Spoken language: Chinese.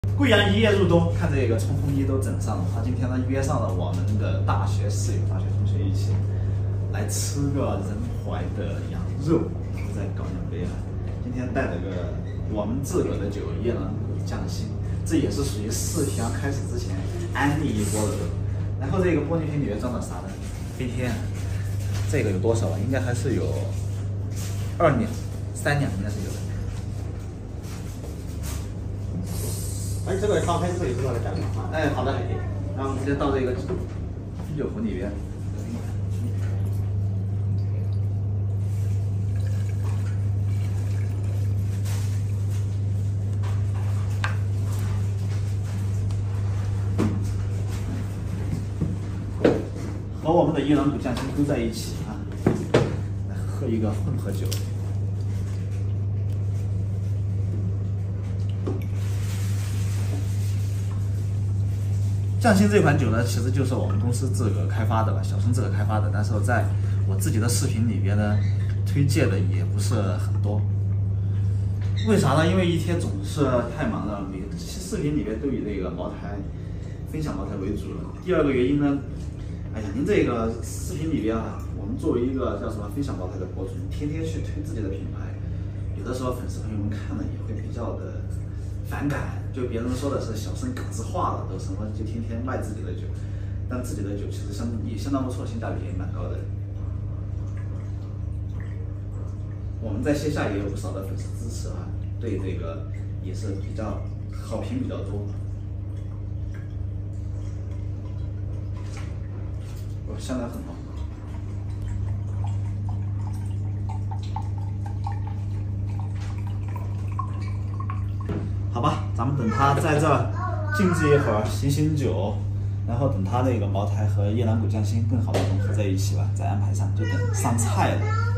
贵阳一夜入冬，看这个冲锋衣都整上了。他今天呢约上了我们的大学室友、大学同学一起来吃个仁怀的羊肉，然后再搞两杯啊。今天带了个我们自个的酒夜郎谷匠心，这也是属于视频开始之前安利一波的。然后这个玻璃瓶里面装的啥呢？飞天，这个有多少啊？应该还是有2两、3两，应该是有的。 哎，这个打开之后有多少的价格啊？哎，好的， 然后我们就倒这个啤酒壶里边。和我们的伊朗谷匠心都在一起啊，来喝一个混合酒。 匠心这款酒呢，其实就是我们公司自个开发的吧，小孙自个开发的。但是在我自己的视频里边呢，推荐的也不是很多。为啥呢？因为一天总是太忙了，每视频里边都以这个茅台分享茅台为主了。第二个原因呢，哎呀，您这个视频里边啊，我们作为一个叫什么分享茅台的博主，天天去推自己的品牌，有的时候粉丝朋友们看了也会比较的反感。 就别人说的是小孙港式化了，都什么就天天卖自己的酒，但自己的酒其实也相当不错，性价比也蛮高的。我们在线下也有不少的粉丝支持啊，对这个也是比较好评比较多。相当很好。好吧，咱们等他在这静置一会儿，醒酒，然后等他那个茅台和夜郎谷匠心更好的融合在一起吧，再安排上，就等上菜了。